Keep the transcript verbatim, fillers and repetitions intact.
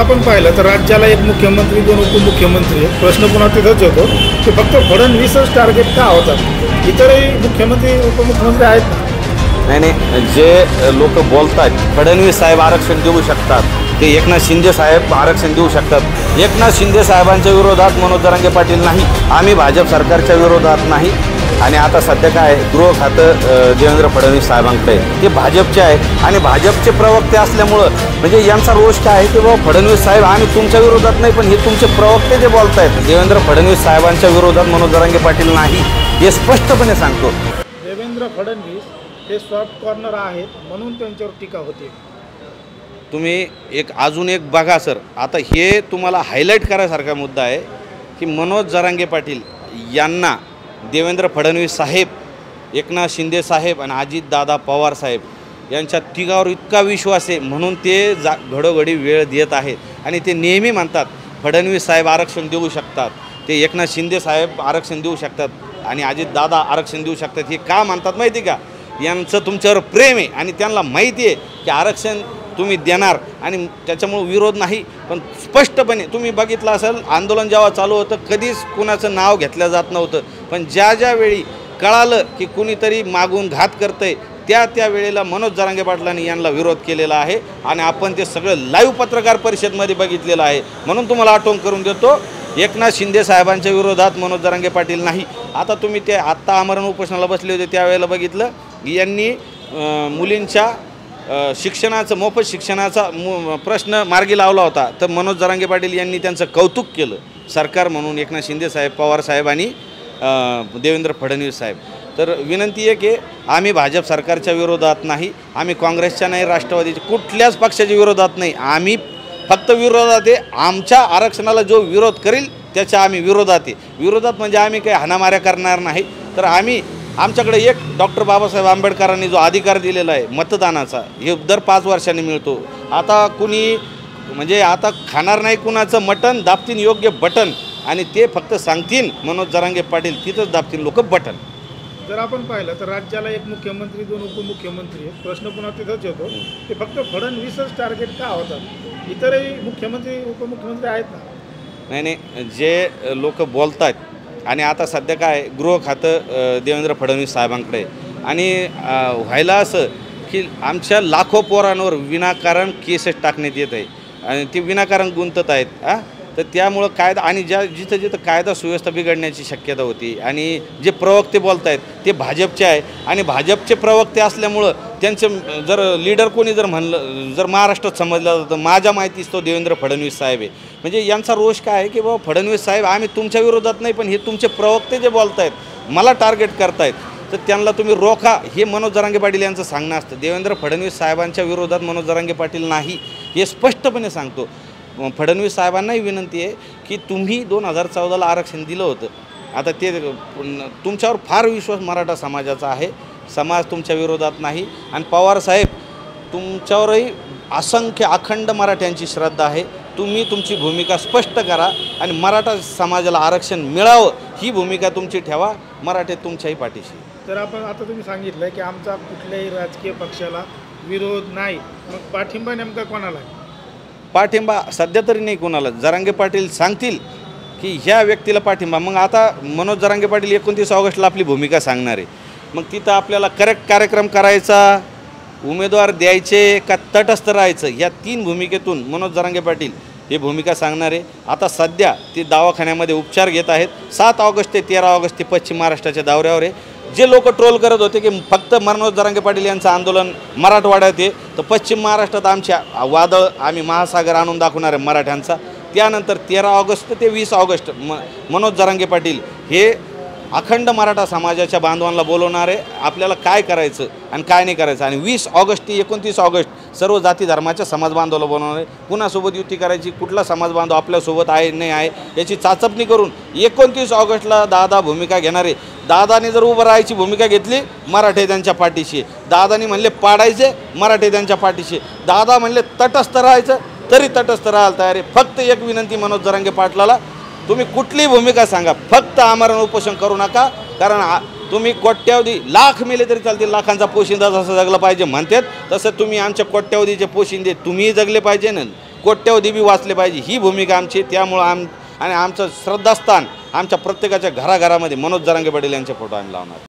आपण पाहिलं तर राज्याला एक मुख्यमंत्री दोन उपमुख्यमंत्री आहेत. प्रश्न पुन्हा तिथंच येतो की फक्त फडणवीसच टार्गेट का होतात, इतरही मुख्यमंत्री उपमुख्यमंत्री आहेत ना? नाही नाही, जे लोक बोलतात फडणवीस साहेब आरक्षण देऊ शकतात, ते एकनाथ शिंदे साहेब आरक्षण देऊ शकतात. एकनाथ शिंदे साहेबांच्या विरोधात मनोज जरांगे पाटील नाही, आम्ही भाजप सरकारच्या विरोधात नाही. आणि आता सध्या काय गृह खातं देवेंद्र फडणवीस साहेबांकडे ते भाजपचे आहे आणि भाजपचे प्रवक्ते असल्यामुळं म्हणजे यांचा रोष काय आहे की बाबा फडणवीस साहेब आम्ही तुमच्या विरोधात नाही, पण हे तुमचे प्रवक्ते जे बोलत आहेत देवेंद्र फडणवीस साहेबांच्या विरोधात मनोज जरांगे पाटील नाही, हे स्पष्टपणे सांगतो. देवेंद्र फडणवीस हे सॉफ्ट कॉर्नर आहेत म्हणून त्यांच्यावर टीका होते. तुम्ही एक अजून एक बघा सर, आता हे तुम्हाला हायलाईट करायसारखा मुद्दा आहे की मनोज जरांगे पाटील यांना देवेंद्र फडणवीस साहेब, एकनाथ शिंदे साहेब आणि अजितदादा पवार साहेब यांच्या तिघावर इतका विश्वास आहे म्हणून ते जा घडोघडी वेळ देत आहेत. आणि ते नेहमी म्हणतात फडणवीस साहेब आरक्षण देऊ शकतात, ते एकनाथ शिंदे साहेब आरक्षण देऊ शकतात आणि अजितदादा आरक्षण देऊ शकतात. हे का म्हणतात माहिती का? यांचं तुमच्यावर प्रेम आहे आणि त्यांना माहिती आहे की आरक्षण तुम्ही देणार आणि त्याच्यामुळे विरोध नाही. पण स्पष्टपणे तुम्ही बघितलं असेल, आंदोलन जेव्हा चालू होतं कधीच कुणाचं नाव घेतलं जात नव्हतं, पण ज्या ज्या वेळी कळालं की कुणीतरी मागून घात करतंय त्या त्या वेळेला मनोज जरांगे पाटलांनी यांना विरोध केलेला आहे आणि आपण ते सगळं लाईव्ह पत्रकार परिषदमध्ये बघितलेलं आहे. म्हणून तुम्हाला आठवण करून देतो, एकनाथ शिंदे साहेबांच्या विरोधात मनोज जरांगे पाटील नाही. आता तुम्ही ते आत्ता आमरण उपोषणाला बसले होते त्यावेळेला बघितलं यांनी मुलींच्या शिक्षणाचं मोफत शिक्षणाचा मु प्रश्न मार्गी लावला होता, तर मनोज जरांगे पाटील यांनी त्यांचं कौतुक केलं सरकार म्हणून, एकनाथ शिंदे साहेब, पवार साहेब आणि देवेंद्र फडणवीस साहेब. तर विनंती आहे की आम्ही भाजप सरकारच्या विरोधात नाही, आम्ही काँग्रेसच्या नाही, राष्ट्रवादीच्या कुठल्याच पक्षाच्या विरोधात नाही, आम्ही फक्त विरोधात आहे. आमच्या आरक्षणाला जो विरोध करील त्याच्या आम्ही विरोधात आहे. विरोधात म्हणजे आम्ही काही हाणामाऱ्या करणार नाही, तर आम्ही आमच्याकडे एक डॉक्टर बाबासाहेब आंबेडकरांनी जो अधिकार दिलेला आहे मतदानाचा, हे दर पाच वर्षांनी मिळतो. आता कुणी म्हणजे आता खाणार नाही कुणाचं मटण, दाबतीन योग्य बटन आणि ते फक्त सांगतील मनोज जरांगे पाटील, तिथंच दाबतील लोक बटन. जर आपण पाहिलं तर राज्याला एक मुख्यमंत्री दोन उपमुख्यमंत्री आहेत. प्रश्न पुन्हा तिथंच येतो की फक्त फडणवीसच टार्गेट का होतात, इतरही मुख्यमंत्री उपमुख्यमंत्री आहेत ना? नाही नाही, जे लोक बोलतात आणि आता सध्या काय गृह खातं देवेंद्र फडणवीस साहेबांकडे आणि व्हायला असं की आमच्या लाखो पोरांवर विनाकारण केसेस टाकण्यात येत आहे आणि ते विनाकारण गुंतत आहेत. हां, तर त्यामुळं कायदा आणि ज्या जिथं जिथं कायदा सुव्यवस्था बिघडण्याची शक्यता होती आणि जे प्रवक्ते बोलत आहेत ते भाजपचे आहे आणि भाजपचे प्रवक्ते असल्यामुळं त्यांचे जर लीडर कोणी जर म्हणलं जर महाराष्ट्रात समजलं जातं, माझ्या माहितीच तो देवेंद्र फडणवीस साहेब आहे. म्हणजे यांचा रोष काय आहे की बाबा फडणवीस साहेब आम्ही तुमच्या विरोधात नाही, पण हे तुमचे प्रवक्ते जे बोलत आहेत मला टार्गेट करतायत, तर त्यांना तुम्ही रोखा, हे मनोज जरांगे पाटील यांचं सांगणं असतं. देवेंद्र फडणवीस साहेबांच्या विरोधात मनोज जरांगे पाटील नाही, हे स्पष्टपणे सांगतो. फडणवीस साहेबांनाही विनंती आहे की तुम्ही दोन हजार चौदाला आरक्षण दिलं होतं, आता ते तुमच्यावर फार विश्वास मराठा समाजाचा आहे, समाज तुमच्या विरोधात नाही. आणि पवारसाहेब तुमच्यावरही असंख्य अखंड मराठ्यांची श्रद्धा आहे, तुम्ही तुमची भूमिका स्पष्ट करा आणि मराठा समाजाला आरक्षण मिळावं ही भूमिका तुमची ठेवा, मराठे तुमच्याही पाठीशी. तर आपण आता तुम्ही सांगितलं की आमचा कुठल्याही राजकीय पक्षाला विरोध नाही, मग पाठिंबा नेमका कोणाला आहे? पाठिंबा सध्या तरी नाही कोणाला. जरांगे पाटील सांगतील की ह्या व्यक्तीला पाठिंबा, मग आता मनोज जरांगे पाटील एकोणतीस ऑगस्टला आपली भूमिका सांगणार आहे, मग तिथं आपल्याला करेक्ट कार्यक्रम करायचा, उमेदवार द्यायचे का तटस्थ राहायचं, या तीन भूमिकेतून मनोज जरांगे पाटील ही भूमिका सांगणार आहे. आता सध्या ते दवाखान्यामध्ये उपचार घेत आहेत. सात ऑगस्ट ते तेरा ऑगस्ट ते पश्चिम महाराष्ट्राच्या दौऱ्यावर आहे. जे लोक ट्रोल करत होते की फक्त मनोज जरांगे पाटील यांचं आंदोलन मराठवाड्यात आहे, तर पश्चिम महाराष्ट्रात आमच्या वादळ आम्ही महासागर आणून दाखवणार आहे मराठ्यांचा. त्यानंतर तेरा ऑगस्ट ते वीस ऑगस्ट म मनोज जरांगे पाटील हे अखंड मराठा समाजाच्या बांधवांना बोलवणार आहे, आपल्याला काय करायचं आणि काय नाही करायचं. आणि वीस ऑगस्ट ते एकोणतीस ऑगस्ट सर्व जाती धर्माच्या समाज बांधवाला बोलवणार आहे. कुणासोबत युती करायची, कुठला समाज बांधव आपल्यासोबत आहे नाही आहे याची चाचपणी करून एकोणतीस ऑगस्टला दादा भूमिका घेणार आहे. दादाने जर उभं राहायची भूमिका घेतली, मराठे त्यांच्या पाठीशी. दादानी म्हणले पाडायचे, मराठे त्यांच्या पाठीशी. दादा म्हणले तटस्थ राहायचं, तरी तटस्थ राहायला तयार आहे. फक्त एक विनंती मनोज जरांगे पाटलाला, तुम्ही कुठली भूमिका सांगा, फक्त आमरण उपोषण करू नका. कारण तुम्ही कोट्यावधी लाख मेले तरी चालतील, लाखांचा पोशिंदा जसं जगला पाहिजे म्हणतात तसं तुम्ही आमच्या कोट्यावधीचे पोशिंदे तुम्हीही जगले पाहिजे ना. कोट्यवधी बी वाचले पाहिजे ही भूमिका आमची. त्यामुळं आम आणि आमचं श्रद्धास्थान आमच्या प्रत्येकाच्या घराघरामध्ये मनोज जरांगे पाटील यांचे फोटो आम्ही लावणार.